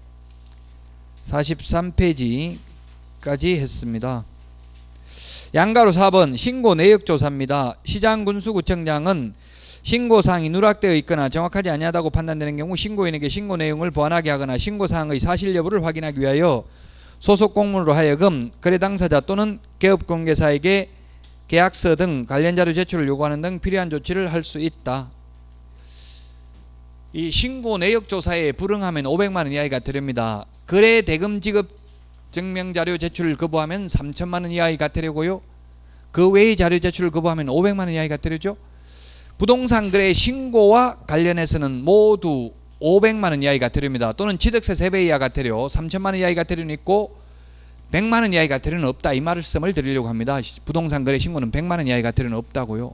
[SPEAKER 1] 43페이지까지 했습니다. 양가로 4번 신고 내역조사입니다. 시장군수구청장은 신고사항이 누락되어 있거나 정확하지 아니하다고 판단되는 경우 신고인에게 신고 내용을 보완하게 하거나 신고사항의 사실 여부를 확인하기 위하여 소속 공무원으로 하여금 거래 당사자 또는 개업공개사에게 계약서 등 관련 자료 제출을 요구하는 등 필요한 조치를 할 수 있다. 이 신고 내역 조사에 불응하면 500만 원 이하가 되렵니다. 거래 대금 지급 증명 자료 제출을 거부하면 3천만 원 이하가 되려고요. 그 외의 자료 제출을 거부하면 500만 원 이하가 되려죠. 부동산 거래 신고와 관련해서는 모두 500만 원 이하가 되렵니다. 또는 취득세 3배 이하가 되려 3천만 원 이하가 되려는 있고 100만 원 이하가 되려는 없다. 이 말씀을 드리려고 합니다. 부동산 거래 신고는 100만 원 이하가 되려는 없다고요.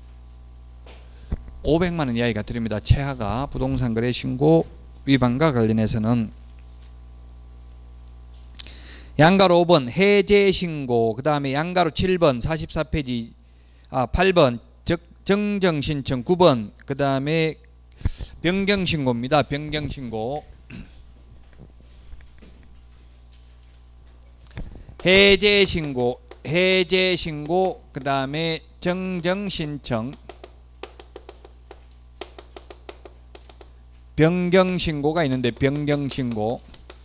[SPEAKER 1] 500만 원 이하가 되립니다. 최하가 부동산 거래 신고 위반과 관련해서는 양가로 5번 해제 신고, 그 다음에 양가로 7번 44페이지 8번 정정 신청, 9번 그 다음에 변경 신고입니다. 변경 신고. 해제 신고, 그 다음에 정정 신청, 변경 신고가 있는데 변경 신고.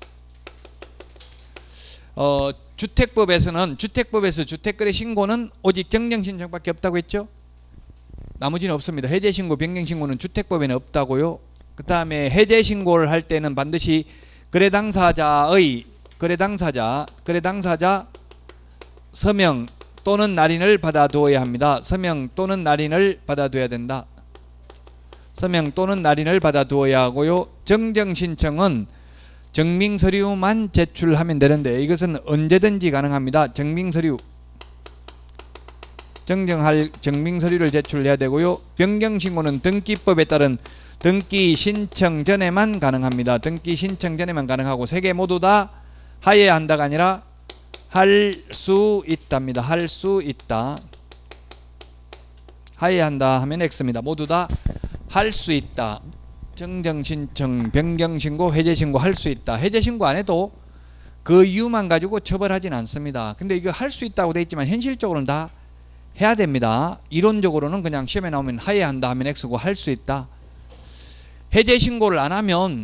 [SPEAKER 1] 주택법에서 주택거래 신고는 오직 정정 신청밖에 없다고 했죠. 나머지는 없습니다. 해제 신고, 변경 신고는 주택법에는 없다고요. 그 다음에 해제 신고를 할 때는 반드시 거래 당사자 서명 또는 날인을 받아두어야 합니다. 서명 또는 날인을 받아둬야 된다. 서명 또는 날인을 받아두어야 하고요. 정정 신청은 증명서류만 제출하면 되는데 이것은 언제든지 가능합니다. 정정할 증명서류를 제출해야 되고요. 변경 신고는 등기법에 따른 등기 신청 전에만 가능합니다. 등기 신청 전에만 가능하고 세 개 모두 다 하여야 한다가 아니라 할 수 있답니다. 할 수 있다. 하여야 한다 하면 X입니다. 모두 다 할 수 있다. 정정 신청, 변경 신고, 해제 신고 할 수 있다. 해제 신고 안 해도 그 이유만 가지고 처벌하진 않습니다. 근데 이거 할 수 있다고 돼 있지만 현실적으로는 다 해야 됩니다. 이론적으로는 그냥 시험에 나오면 하여야 한다 하면 X고 할 수 있다. 해제 신고를 안 하면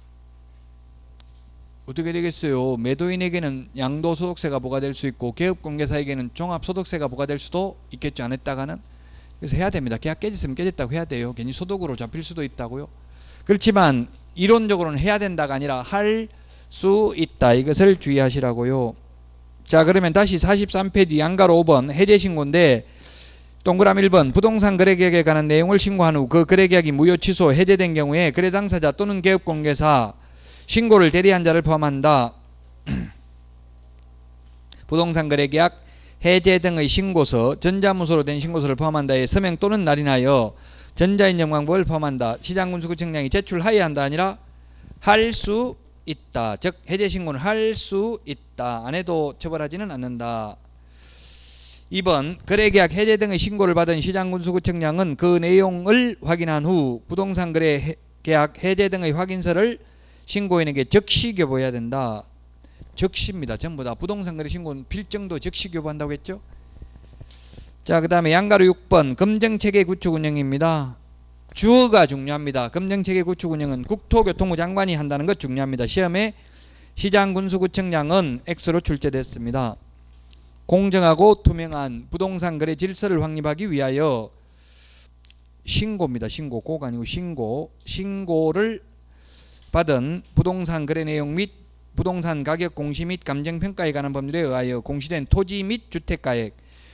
[SPEAKER 1] 어떻게 되겠어요? 매도인에게는 양도소득세가 부과될 수 있고 개업공개사에게는 종합소득세가 부과될 수도 있겠죠. 안 했다가는. 그래서 해야 됩니다. 계약 깨졌으면 깨졌다고 해야 돼요. 괜히 소득으로 잡힐 수도 있다고요. 그렇지만 이론적으로는 해야 된다가 아니라 할 수 있다. 이것을 주의하시라고요. 자, 그러면 다시 43페이지 양가로 5번 해제신고인데 동그라미 1번 부동산 거래계약에 관한 내용을 신고한 후 그 거래계약이 무효 취소 해제된 경우에 거래 당사자 또는 개업공개사 신고를 대리한 자를 포함한다. 부동산 거래계약 해제 등의 신고서, 전자문서로 된 신고서를 포함한다에 서명 또는 날인하여 전자인증 방법을 포함한다. 시장군수구청장이 제출하여야 한다 아니라 할 수 있다. 즉 해제 신고는 할 수 있다. 안 해도 처벌하지는 않는다. 2번 거래계약 해제 등의 신고를 받은 시장군수구청장은 그 내용을 확인한 후 부동산 거래계약 해제 등의 확인서를 신고인에게 즉시 교부해야 된다. 즉시입니다. 전부 다 부동산 거래 신고는 필정도 즉시 교부한다고 했죠. 자, 그 다음에 양가로 6번 검정체계 구축 운영입니다. 주어가 중요합니다. 검정체계 구축 운영은 국토교통부 장관이 한다는 것 중요합니다. 시험에 시장군수구청장은 X로 출제됐습니다. 공정하고 투명한 부동산 거래 질서를 확립하기 위하여 신고입니다. 신고. 고가 아니고 신고를 받은 부동산 거래 내용 및 부동산 가격 공시 및 감정평가에 관한 법률에 의하여 공시된 토지 및 주택가액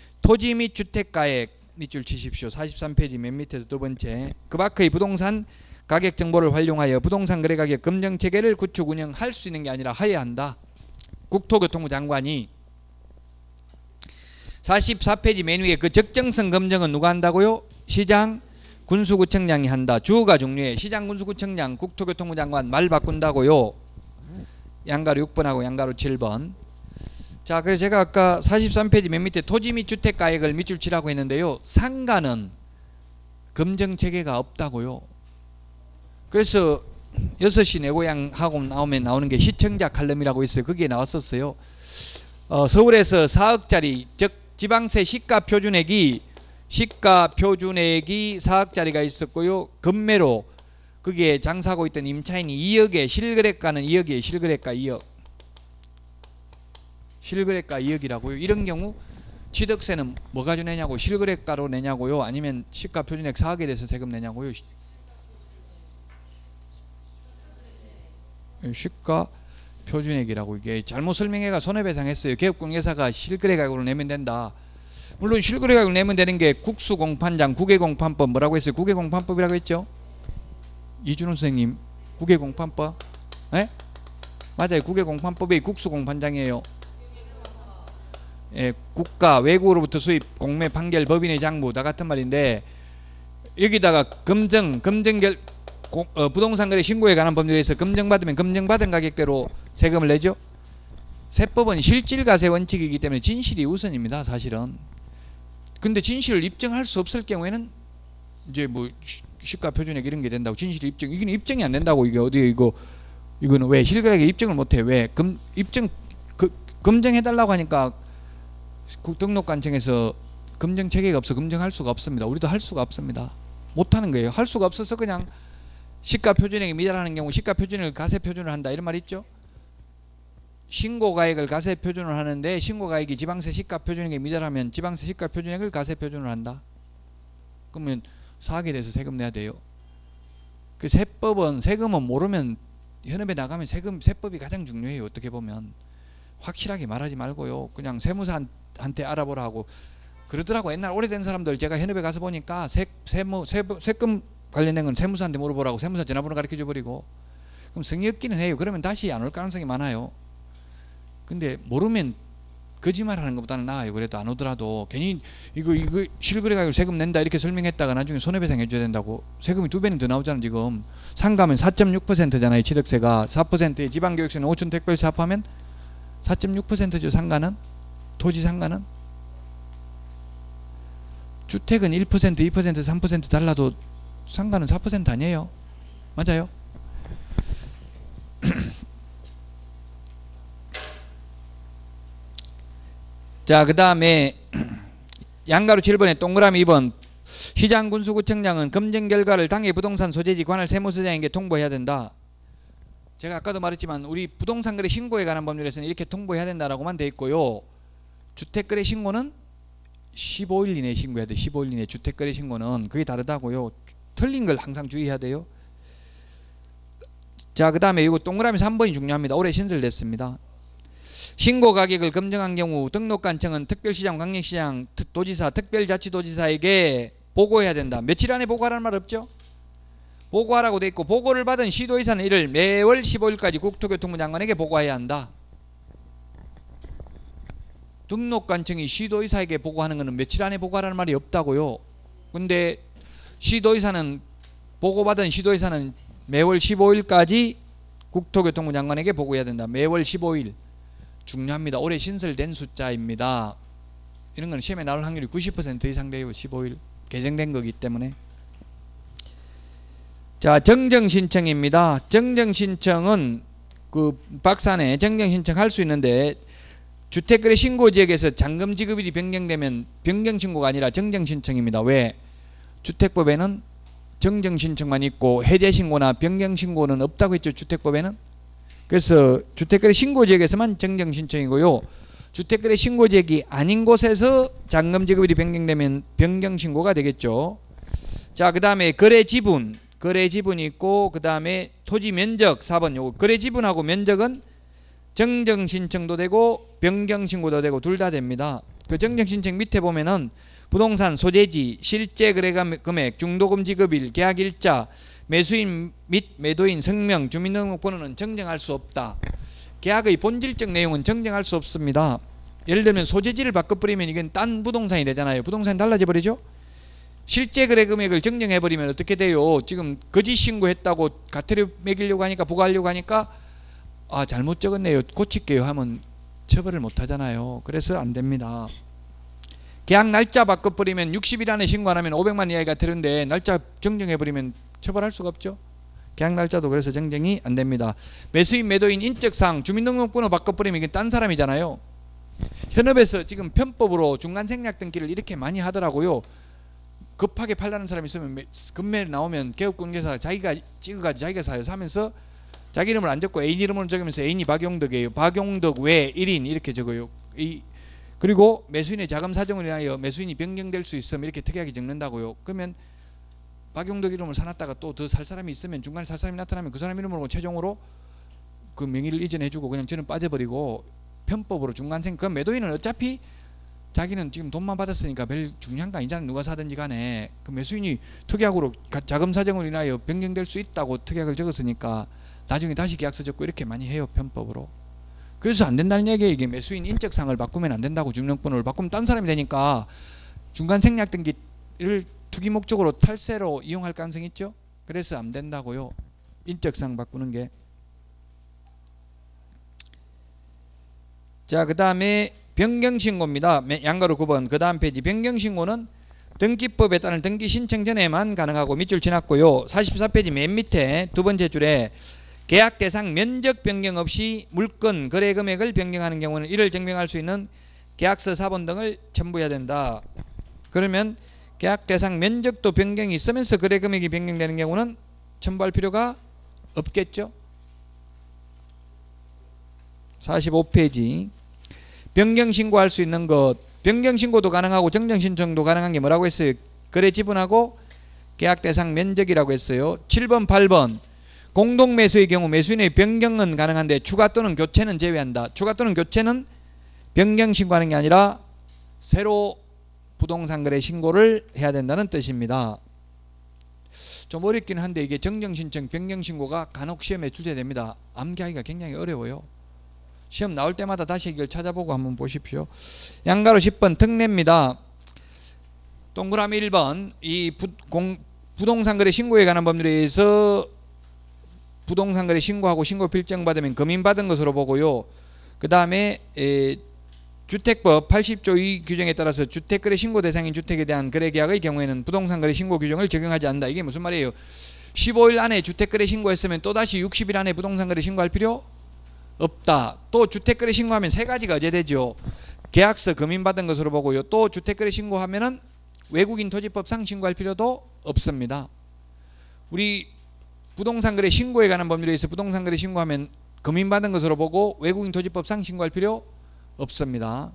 [SPEAKER 1] 밑줄 치십시오. 43페이지 맨 밑에서 두 번째. 그 밖의 부동산 가격 정보를 활용하여 부동산 거래 가격 검정체계를 구축 운영할 수 있는 게 아니라 하여야 한다. 국토교통부 장관이. 44페이지 맨 위에 그 적정성 검증은 누가 한다고요? 시장 군수구청장이 한다. 주어가 중요해. 시장 군수구청장 국토교통부 장관 말 바꾼다고요. 양가로 6번하고 양가로 7번. 자, 그래서 제가 아까 43페이지 맨 밑에 토지 및 주택가액을 밑줄 치라고 했는데요. 상가는 검정체계가 없다고요. 그래서 6시 내 고향하고 나오는 게 시청자 칼럼이라고 있어요. 거기에 나왔었어요. 서울에서 4억짜리 즉 지방세 시가 표준액이 4억짜리가 있었고요. 금매로 그게 장사하고 있던 임차인이 2억에 실거래가는 2억이에요. 실거래가 2억. 실거래가 2억이라고요. 이런 경우 취득세는 뭐 가지고 내냐고. 실거래가로 내냐고요. 아니면 시가 표준액 4억에 대해서 세금 내냐고요. 시가 표준액이라고. 이게 잘못 설명해가 손해배상했어요. 개업공개사가 실거래가격으로 내면 된다. 물론 실거래가격을 내면 되는 게 국수공판장 국외공판법 뭐라고 했어요? 국외공판법이라고 했죠? 이준호 선생님, 국외공판법? 네? 맞아요. 국외공판법이 국수공판장이에요. 예, 국가 외국으로부터 수입 공매 판결 법인의 장부 다 같은 말인데, 여기다가 부동산 거래 신고에 관한 법률에서 검증받으면 검증받은 가격대로 세금을 내죠. 세법은 실질과세 원칙이기 때문에 진실이 우선입니다. 사실은. 근데 진실을 입증할 수 없을 경우에는 이제 뭐 시가 표준액 이런 게 된다고. 진실 입증, 이거는 입증이 안 된다고. 이게 어디에 이거는 왜 실거래액 입증을 못해? 왜 검증해달라고 하니까 등록관청에서 검증 체계가 없어 검증할 수가 없습니다. 우리도 할 수가 없습니다. 못하는 거예요. 할 수가 없어서 그냥 시가 표준액이 미달하는 경우 시가 표준액을 가세 표준을 한다 이런 말 있죠. 신고가액을 가세 표준을 하는데 신고가액이 지방세 시가 표준액에 미달하면 지방세 시가 표준액을 가세 표준을 한다. 그러면 사학에 대해서 세금 내야 돼요. 그 세법은, 세금은 모르면 현업에 나가면 세법이 가장 중요해요. 어떻게 보면 확실하게 말하지 말고요. 그냥 세무사한테 알아보라 하고 그러더라고. 옛날 오래된 사람들 제가 현업에 가서 보니까 세금 관련된 건 세무사한테 물어보라고 세무사 전화번호 가르쳐줘 버리고. 그럼 성의 없기는 해요. 그러면 다시 안 올 가능성이 많아요. 근데 모르면 거짓말하는 것보다는 나아요. 그래도 안 오더라도 괜히 이거 실거래가격 세금 낸다 이렇게 설명했다가 나중에 손해배상 해줘야 된다고. 세금이 2배는 더 나오잖아. 지금 상가면 4.6%잖아요. 취득세가 4%에 지방교육세는 5천 특별세 합하면 4.6%죠. 상가는, 토지 상가는. 주택은 1%, 2%, 3% 달라도 상가는 4% 아니에요. 맞아요? 자, 그 다음에 양가로 7번에 동그라미 2번. 시장군수구청장은 검증 결과를 당해 부동산 소재지 관할 세무서장에게 통보해야 된다. 제가 아까도 말했지만 우리 부동산거래 신고에 관한 법률에서는 이렇게 통보해야 된다라고만 돼 있고요. 주택거래 신고는 15일 이내에 신고해야 돼. 15일 이내 주택거래 신고는 그게 다르다고요. 틀린 걸 항상 주의해야 돼요. 자, 그 다음에 이거 동그라미 3번이 중요합니다. 올해 신설됐습니다. 신고 가격을 검증한 경우 등록관청은 특별시장, 광역시장, 도지사, 특별자치도지사에게 보고해야 된다. 며칠 안에 보고하라는 말 없죠? 보고하라고 돼 있고, 보고를 받은 시도의사는 이를 매월 15일까지 국토교통부 장관에게 보고해야 한다. 등록관청이 시도의사에게 보고하는 것은 며칠 안에 보고하라는 말이 없다고요. 근데 시도의사는, 보고받은 시도의사는 매월 15일까지 국토교통부 장관에게 보고해야 된다. 매월 15일. 중요합니다. 올해 신설된 숫자입니다. 이런 건 시험에 나올 확률이 90% 이상 돼요. 15일. 개정된 거기 때문에. 자, 정정신청입니다. 정정신청은 그 박산에 정정신청 할 수 있는데, 주택거래 신고지역에서 잔금 지급일이 변경되면 변경신고가 아니라 정정신청입니다. 왜? 주택법에는 정정신청만 있고 해제신고나 변경신고는 없다고 했죠. 주택법에는. 그래서 주택거래 신고지역에서만 정정신청이고요. 주택거래 신고지역이 아닌 곳에서 잔금 지급일이 변경되면 변경신고가 되겠죠. 자, 그 다음에 거래지분. 거래지분이 있고, 그 다음에 토지면적 4번. 요거 거래지분하고 면적은 정정신청도 되고 변경신고도 되고 둘 다 됩니다. 그 정정신청 밑에 보면은 부동산 소재지, 실제 거래 금액, 중도금 지급일, 계약일자, 매수인 및 매도인 성명, 주민등록번호는 정정할 수 없다. 계약의 본질적 내용은 정정할 수 없습니다. 예를 들면 소재지를 바꿔버리면 이건 딴 부동산이 되잖아요. 부동산이 달라져 버리죠. 실제 거래 금액을 정정해버리면 어떻게 돼요? 지금 거짓 신고했다고 가태료 매기려고 하니까, 부과하려고 하니까 아, 잘못 적었네요, 고칠게요 하면 처벌을 못 하잖아요. 그래서 안 됩니다. 계약 날짜 바꿔버리면 60일 안에 신고 안 하면 500만 이하의 가태료인데 날짜 정정해버리면 처벌할 수가 없죠. 계약 날짜도 그래서 정정이 안 됩니다. 매수인, 매도인, 인적사항, 주민등록번호 바꿔버리면 이게 딴 사람이잖아요. 현업에서 지금 편법으로 중간생략 등기를 이렇게 많이 하더라고요. 급하게 팔라는 사람이 있으면 금매를 나오면 개업공개사 자기가 찍어가지고 자기가 사요. 사면서 자기 이름을 안 적고 애인 이름을 적으면서 애인이 박용덕이에요. 박용덕 외 1인 이렇게 적어요. 그리고 매수인의 자금 사정을 인하여 매수인이 변경될 수 있으면 이렇게 특이하게 적는다고요. 그러면 박용덕 이름을 사놨다가 또 더 살 사람이 있으면 중간에 살 사람이 나타나면 그 사람 이름으로 최종으로 그 명의를 이전해주고 그냥 저는 빠져버리고 편법으로 중간생 그 매도인은 어차피 자기는 지금 돈만 받았으니까 별 중요한 거 아니잖아요. 누가 사든지 간에 그 매수인이 특약으로 자금 사정으로 인하여 변경될 수 있다고 특약을 적었으니까 나중에 다시 계약서 적고 이렇게 많이 해요. 편법으로. 그래서 안 된다는 얘기예요. 이게 매수인 인적사항을 바꾸면 안 된다고. 주민등록번호를 바꾸면 딴 사람이 되니까 중간 생략 등기를 투기 목적으로 탈세로 이용할 가능성이 있죠. 그래서 안 된다고요. 인적사항 바꾸는 게. 자, 그 다음에 변경신고입니다. 양가로 9번. 그 다음 페이지. 변경신고는 등기법에 따른 등기 신청 전에만 가능하고 밑줄 지났고요. 44페이지 맨 밑에 두 번째 줄에 계약 대상 면적 변경 없이 물건 거래 금액을 변경하는 경우는 이를 증명할 수 있는 계약서 사본 등을 첨부해야 된다. 그러면 계약 대상 면적도 변경이 있으면서 거래 금액이 변경되는 경우는 첨부할 필요가 없겠죠. 45페이지. 변경신고할 수 있는 것. 변경신고도 가능하고 정정신청도 가능한 게 뭐라고 했어요? 거래 지분하고 계약 대상 면적이라고 했어요. 7번 8번. 공동매수의 경우 매수인의 변경은 가능한데 추가 또는 교체는 제외한다. 추가 또는 교체는 변경신고하는 게 아니라 새로 부동산 거래 신고를 해야 된다는 뜻입니다. 좀 어렵긴 한데 이게 정정신청, 변경신고가 간혹 시험에 출제됩니다. 암기하기가 굉장히 어려워요. 시험 나올 때마다 다시 이걸 찾아보고 한번 보십시오. 양가로 10번 특례입니다. 동그라미 1번 이 부동산 거래 신고에 관한 법률에 의해서 부동산 거래 신고하고 신고 필정 받으면 금인받은 것으로 보고요. 그 다음에 주택법 80조 2 규정에 따라서 주택거래 신고 대상인 주택에 대한 거래계약의 경우에는 부동산 거래 신고 규정을 적용하지 않는다. 이게 무슨 말이에요? 15일 안에 주택거래 신고했으면 또다시 60일 안에 부동산 거래 신고할 필요 없다. 또 주택거래 신고하면 세 가지가 어제되죠. 계약서 금인받은 것으로 보고요. 또 주택거래 신고하면은 외국인 토지법상 신고할 필요도 없습니다. 우리 부동산 거래 신고에 관한 법률에 의해서 부동산 거래 신고하면 금인받은 것으로 보고 외국인 토지법상 신고할 필요 없습니다.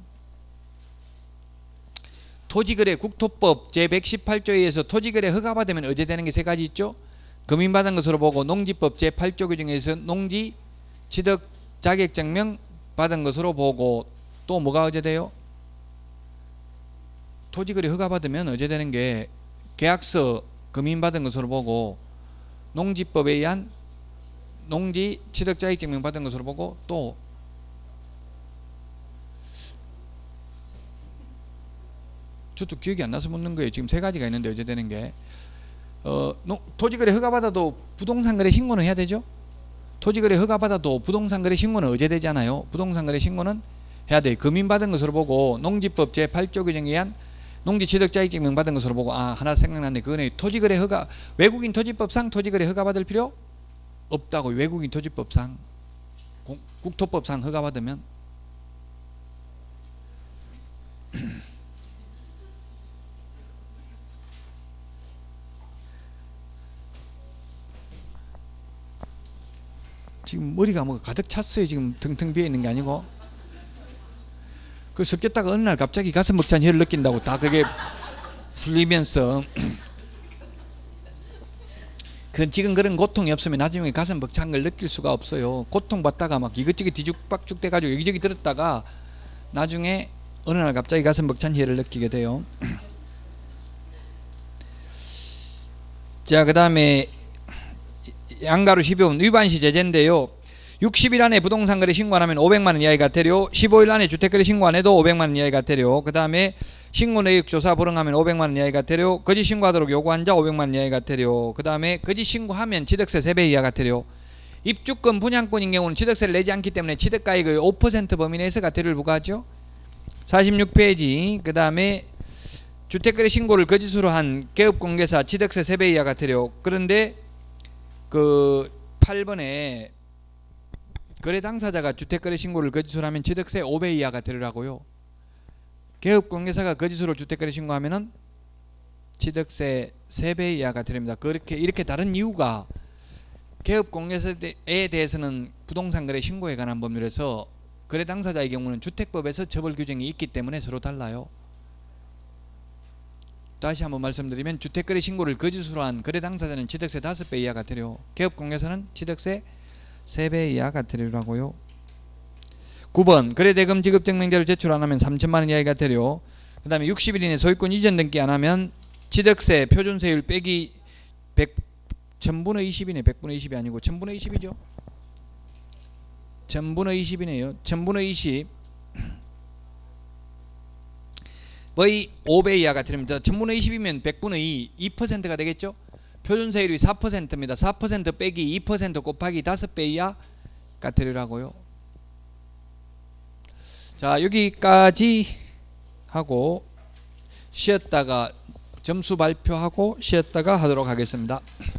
[SPEAKER 1] 토지거래 국토법 제118조에 의해서 토지거래 허가받으면 어제되는 게 세 가지 있죠. 금인받은 것으로 보고 농지법 제8조 규정에서 농지 취득 자격증명 받은 것으로 보고 또 뭐가 어제돼요? 토지거래 허가받으면 어제되는 게 계약서 금인받은 것으로 보고 농지법에 의한 농지 취득 자격증명 받은 것으로 보고 또 저도 기억이 안 나서 묻는 거예요. 지금 세 가지가 있는데 어제되는 게 토지거래 허가받아도 부동산 거래 신고는 해야 되죠. 토지거래 허가받아도 부동산 거래 신고는 어제되잖아요. 부동산 거래 신고는 해야 돼요. 금인받은 것으로 보고 농지법 제8조 규정에 의한 농지 취득 자격증명 받은 것으로 보고 하나 생각났네. 그거는 토지거래 허가 외국인 토지법상 토지거래 허가받을 필요 없다고. 외국인 토지법상 국토법상 허가받으면 지금 머리가 뭐 가득 찼어요. 지금 텅텅 비어 있는 게 아니고 그 섞였다가 어느 날 갑자기 가슴 벅찬 혀를 느낀다고 다 그게 풀리면서 그 지금 그런 고통이 없으면 나중에 가슴 벅찬 걸 느낄 수가 없어요. 고통받다가 막 이것저것 뒤죽박죽 돼가지고 여기저기 들었다가 나중에 어느 날 갑자기 가슴 벅찬 혀를 느끼게 돼요. 자, 그 다음에 양가로 12번 위반시 제재인데요. 60일 안에 부동산 거래 신고 안 하면 500만원 이하의 과태료, 15일 안에 주택거래 신고 안 해도 500만원 이하의 과태료, 그 다음에 신고 내역 조사 불응하면 500만원 이하의 과태료, 거짓 신고하도록 요구한 자 500만원 이하의 과태료, 그 다음에 거짓 신고하면 취득세 3배 이하 과태료, 입주권 분양권인 경우는 취득세를 내지 않기 때문에 취득가액의 5% 범위 내에서 과태료를 부과하죠. 46페이지 그 다음에 주택거래 신고를 거짓으로 한 개업공개사 취득세 3배 이하 과태료. 그런데 그 8번에 거래 당사자가 주택거래 신고를 거짓으로 하면 취득세 5배 이하 과태료라고요. 개업공개사가 거짓으로 주택거래 신고하면은 취득세 3배 이하 과태료입니다. 그렇게 이렇게 다른 이유가 개업공개사에 대해서는 부동산 거래 신고에 관한 법률에서 거래 당사자의 경우는 주택법에서 처벌 규정이 있기 때문에 서로 달라요. 다시 한번 말씀드리면 주택거래 신고를 거짓으로 한 거래 당사자는 취득세 5배 이하 과태료, 개업공개사는 취득세 3배 이하가 되리라고요. 9번 거래대금 지급증명자를 제출 안하면 3천만원 이하가 되려. 그 다음에 60일 이내 소유권 이전 등기 안하면 취득세 표준세율 빼기 1000분의 20이네. 100분의 20이 아니고 1000분의 20이죠. 1000분의 20이네요. 1000분의 20 의 5배 이하가 되립니다. 1000분의 20이면 100분의 2, 2%가 되겠죠. 표준세율이 4%입니다. 4% 빼기 2% 곱하기 5배 이하가 되리라고요. 자, 여기까지 하고 쉬었다가 점수 발표하고 쉬었다가 하도록 하겠습니다.